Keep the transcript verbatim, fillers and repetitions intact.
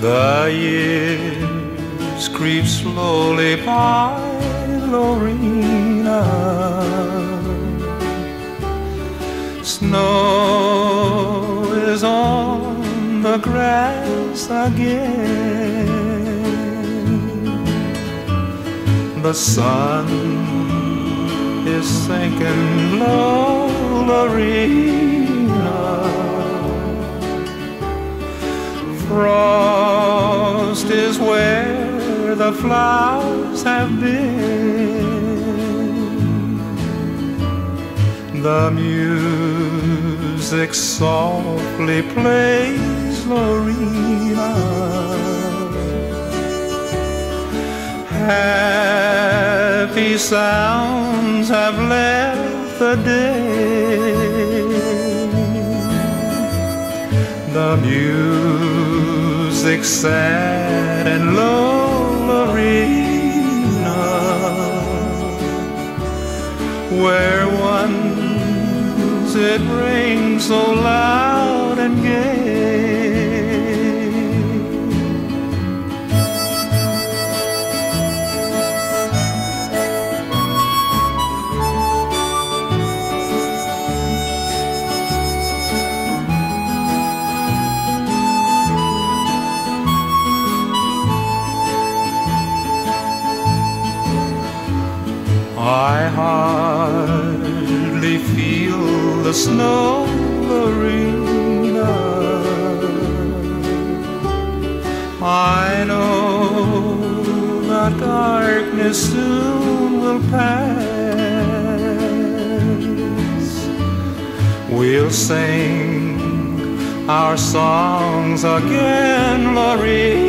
The years creep slowly by, Lorena. Snow is on the grass again. The sun is sinking low, Lorena. Frost is where the flowers have been. The music softly plays, Lorena. Happy sounds have left the day. The music sad and low, Lorena, where once it rings so loud and gay. I hardly feel the snow, Lorena. I know the darkness soon will pass. We'll sing our songs again, Lorena.